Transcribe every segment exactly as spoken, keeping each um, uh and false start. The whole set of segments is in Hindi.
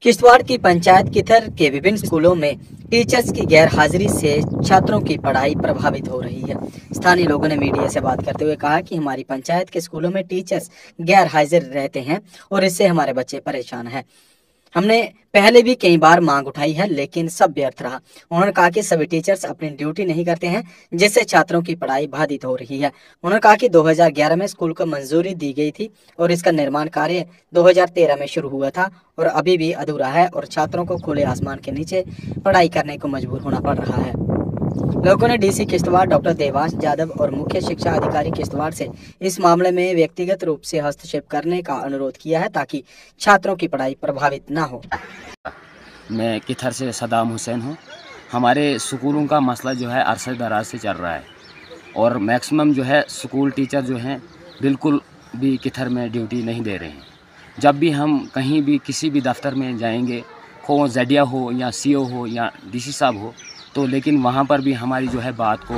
किश्तवाड़ की पंचायत किथर के विभिन्न स्कूलों में टीचर्स की गैर हाजिरी से छात्रों की पढ़ाई प्रभावित हो रही है। स्थानीय लोगों ने मीडिया से बात करते हुए कहा कि हमारी पंचायत के स्कूलों में टीचर्स गैर हाजिर रहते हैं और इससे हमारे बच्चे परेशान हैं। हमने पहले भी कई बार मांग उठाई है, लेकिन सब व्यर्थ रहा। उन्होंने कहा कि सभी टीचर्स अपनी ड्यूटी नहीं करते हैं, जिससे छात्रों की पढ़ाई बाधित हो रही है। उन्होंने कहा कि दो हज़ार ग्यारह में स्कूल को मंजूरी दी गई थी और इसका निर्माण कार्य दो हज़ार तेरह में शुरू हुआ था और अभी भी अधूरा है और छात्रों को खुले आसमान के नीचे पढ़ाई करने को मजबूर होना पड़ रहा है। लोगों ने डीसी किश्तवाड़ डॉक्टर देवांश यादव और मुख्य शिक्षा अधिकारी किश्तवाड़ से इस मामले में व्यक्तिगत रूप से हस्तक्षेप करने का अनुरोध किया है ताकि छात्रों की पढ़ाई प्रभावित न हो। मैं किथर से सदाम हुसैन हूँ। हमारे स्कूलों का मसला जो है अरसे दराज से चल रहा है और मैक्सिमम जो है स्कूल टीचर जो हैं बिल्कुल भी किथर में ड्यूटी नहीं दे रहे हैं। जब भी हम कहीं भी किसी भी दफ्तर में जाएंगे, खो जेडिया हो या सीओ हो या डीसी साहब हो, तो लेकिन वहाँ पर भी हमारी जो है बात को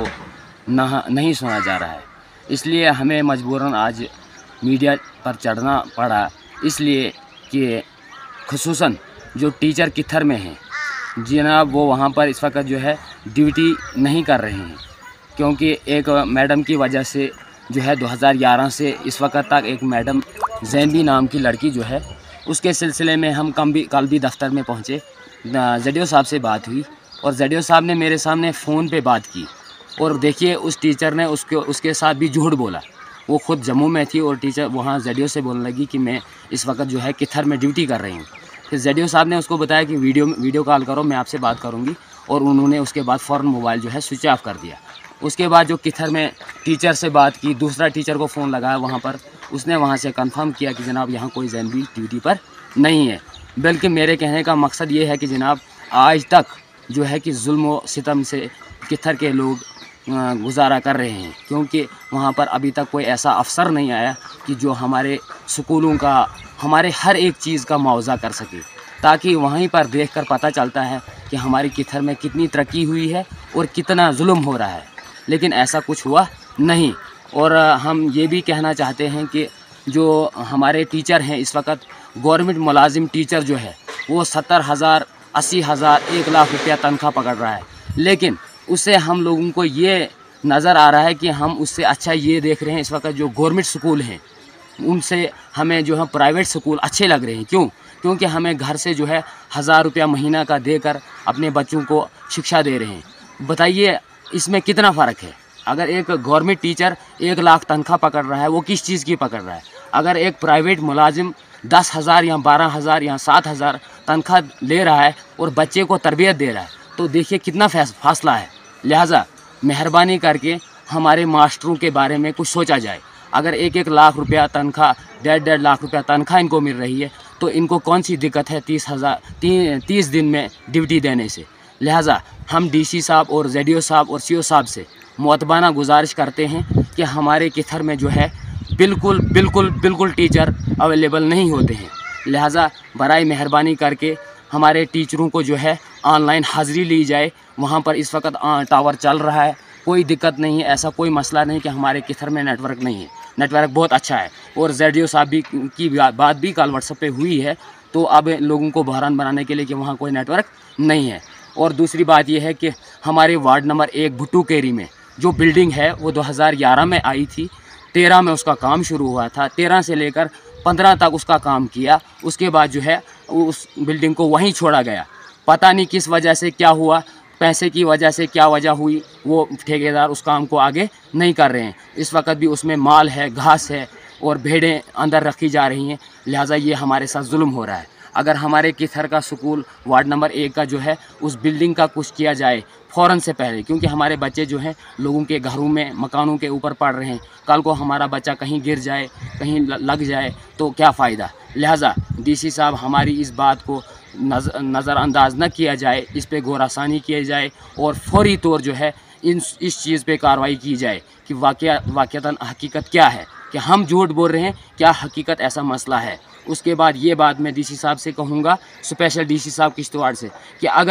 ना नहीं सुना जा रहा है। इसलिए हमें मजबूरन आज मीडिया पर चढ़ना पड़ा, इसलिए कि खुसूसन जो टीचर किथर में हैं जनाब वो वहाँ पर इस वक्त जो है ड्यूटी नहीं कर रहे हैं, क्योंकि एक मैडम की वजह से जो है दो हज़ार ग्यारह से इस वक्त तक एक मैडम जैनबी नाम की लड़की जो है उसके सिलसिले में हम कम भी कल भी दफ्तर में पहुँचे। जेडीओ साहब से बात हुई और जेडीओ साहब ने मेरे सामने फ़ोन पे बात की और देखिए उस टीचर ने उसके उसके साथ भी झूठ बोला। वो खुद जम्मू में थी और टीचर वहाँ जेडीओ से बोलने लगी कि मैं इस वक्त जो है किथर में ड्यूटी कर रही हूँ। फिर जेडीओ साहब ने उसको बताया कि वीडियो वीडियो कॉल करो, मैं आपसे बात करूँगी, और उन्होंने उसके बाद फ़ौरन मोबाइल जो है स्विच ऑफ कर दिया। उसके बाद जो किथर में टीचर से बात की, दूसरा टीचर को फ़ोन लगाया वहाँ पर, उसने वहाँ से कंफर्म किया कि जनाब यहाँ कोई जैनबी ड्यूटी पर नहीं है। बल्कि मेरे कहने का मकसद ये है कि जनाब आज तक जो है कि जुल्म व सितम से किथर के लोग गुजारा कर रहे हैं, क्योंकि वहाँ पर अभी तक कोई ऐसा अफसर नहीं आया कि जो हमारे स्कूलों का, हमारे हर एक चीज़ का मुआवजा कर सके, ताकि वहीं पर देखकर पता चलता है कि हमारी किथर में कितनी तरक्की हुई है और कितना जुल्म हो रहा है। लेकिन ऐसा कुछ हुआ नहीं। और हम ये भी कहना चाहते हैं कि जो हमारे टीचर हैं इस वक्त, गवर्नमेंट मुलाजिम टीचर जो है वो सत्तर हज़ार अस्सी हज़ार एक लाख रुपया तनख्वाह पकड़ रहा है, लेकिन उससे हम लोगों को ये नज़र आ रहा है कि हम उससे अच्छा ये देख रहे हैं इस वक्त जो गवर्नमेंट स्कूल हैं उनसे हमें जो है प्राइवेट स्कूल अच्छे लग रहे हैं। क्यों? क्योंकि हमें घर से जो है हज़ार रुपया महीना का देकर अपने बच्चों को शिक्षा दे रहे हैं। बताइए इसमें कितना फ़र्क है। अगर एक गवर्नमेंट टीचर एक लाख तनख्वाह पकड़ रहा है, वो किस चीज़ की पकड़ रहा है? अगर एक प्राइवेट मुलाजिम दस हज़ार या बारह हज़ार या सात हज़ार तनख्वाह ले रहा है और बच्चे को तरबियत दे रहा है, तो देखिए कितना फासला है। लिहाजा मेहरबानी करके हमारे मास्टरों के बारे में कुछ सोचा जाए। अगर एक एक लाख रुपया तनख्वाह, डेढ़ डेढ़ लाख रुपया तनख्वाह इनको मिल रही है, तो इनको कौन सी दिक्कत है तीस हज़ार ती, तीस दिन में ड्यूटी देने से। लिहाजा हम डीसी साहब और जेडीओ साहब और सीओ साहब से मुअत्तबाना गुजारिश करते हैं कि हमारे किथर में जो है बिल्कुल बिल्कुल बिल्कुल टीचर अवेलेबल नहीं होते हैं। लिहाजा बराए मेहरबानी करके हमारे टीचरों को जो है ऑनलाइन हाज़िरी ली जाए। वहाँ पर इस वक्त टावर चल रहा है, कोई दिक्कत नहीं है, ऐसा कोई मसला नहीं कि हमारे किथर में नेटवर्क नहीं है। नेटवर्क बहुत अच्छा है और जेडीओ साहब भी की बात भी कल व्हाट्सएप पे हुई है, तो अब लोगों को बहरान बनाने के लिए कि वहाँ कोई नेटवर्क नहीं है। और दूसरी बात यह है कि हमारे वार्ड नंबर एक भुट्टू केरी में जो बिल्डिंग है वो दो हज़ार ग्यारह में आई थी, तेरह में उसका काम शुरू हुआ था, तेरह से लेकर पंद्रह तक उसका काम किया। उसके बाद जो है उस बिल्डिंग को वहीं छोड़ा गया। पता नहीं किस वजह से क्या हुआ, पैसे की वजह से क्या वजह हुई, वो ठेकेदार उस काम को आगे नहीं कर रहे हैं। इस वक्त भी उसमें माल है, घास है और भेड़ें अंदर रखी जा रही हैं। लिहाजा ये हमारे साथ जुल्म हो रहा है। अगर हमारे किथर का स्कूल वार्ड नंबर एक का जो है उस बिल्डिंग का कुछ किया जाए फ़ौरन से पहले, क्योंकि हमारे बच्चे जो हैं लोगों के घरों में, मकानों के ऊपर पढ़ रहे हैं। कल को हमारा बच्चा कहीं गिर जाए, कहीं लग जाए तो क्या फ़ायदा। लिहाजा डीसी साहब हमारी इस बात को नज़रअंदाज न किया जाए, इस पे गौर आसानी किया जाए और फौरी तौर जो है इन इस चीज़ पे कार्रवाई की जाए कि वाक़या वाक़तन हकीकत क्या है, कि हम झूठ बोल रहे हैं, क्या हकीकत ऐसा मसला है। उसके बाद ये बात मैं डीसी साहब से कहूँगा, स्पेशल डीसी साहब किश्तवाड़ से, कि अगर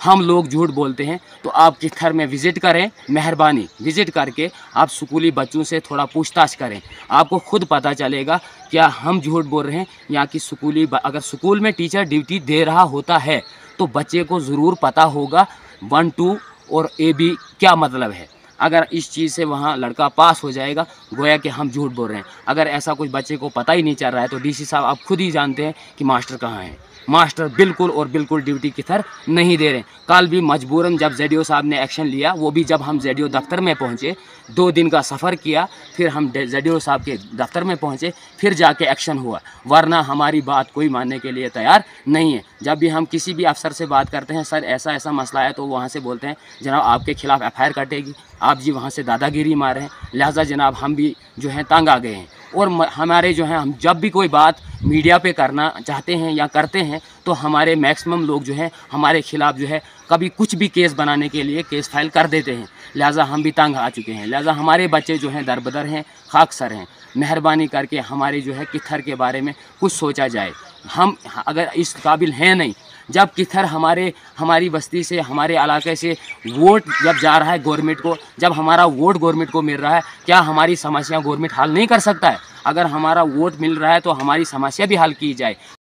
हम लोग झूठ बोलते हैं, तो आप किथर में विज़िट करें, मेहरबानी विज़िट करके आप स्कूली बच्चों से थोड़ा पूछताछ करें। आपको खुद पता चलेगा क्या हम झूठ बोल रहे हैं या कि स्कूली, अगर स्कूल में टीचर ड्यूटी दे रहा होता है तो बच्चे को ज़रूर पता होगा वन टू और ए बी क्या मतलब है। अगर इस चीज़ से वहाँ लड़का पास हो जाएगा, गोया कि हम झूठ बोल रहे हैं। अगर ऐसा कुछ बच्चे को पता ही नहीं चल रहा है तो डीसी साहब आप खुद ही जानते हैं कि मास्टर कहाँ हैं। मास्टर बिल्कुल और बिल्कुल ड्यूटी किधर नहीं दे रहे। कल भी मजबूरन जब जेडीओ साहब ने एक्शन लिया, वो भी जब हम जेडीओ दफ्तर में पहुँचे, दो दिन का सफ़र किया, फिर हम जेडीओ साहब के दफ्तर में पहुँचे, फिर जाके एक्शन हुआ, वरना हमारी बात कोई मानने के लिए तैयार नहीं है। जब भी हम किसी भी अफसर से बात करते हैं, सर ऐसा ऐसा मसला है, तो वहाँ से बोलते हैं जनाब आपके खिलाफ एफ आई आर कटेगी, आप जी वहाँ से दादागिरी मार रहे हैं। लिहाजा जनाब हम भी जो हैं तंग आ गए हैं। और हमारे जो हैं, हम जब भी कोई बात मीडिया पे करना चाहते हैं या करते हैं तो हमारे मैक्सिमम लोग जो हैं हमारे ख़िलाफ़ जो है कभी कुछ भी केस बनाने के लिए केस फाइल कर देते हैं। लिहाजा हम भी तंग आ चुके हैं। लिहाजा हमारे बच्चे जो हैं दरबदर हैं, खाकसर हैं। मेहरबानी करके हमारे जो है किथर के बारे में कुछ सोचा जाए। हम अगर इस काबिल हैं नहीं, जब किथर हमारे हमारी बस्ती से, हमारे इलाके से वोट जब जा रहा है गवर्नमेंट को, जब हमारा वोट गवर्नमेंट को मिल रहा है, क्या हमारी समस्या गवर्नमेंट हल नहीं कर सकता है? अगर हमारा वोट मिल रहा है तो हमारी समस्या भी हल की जाए।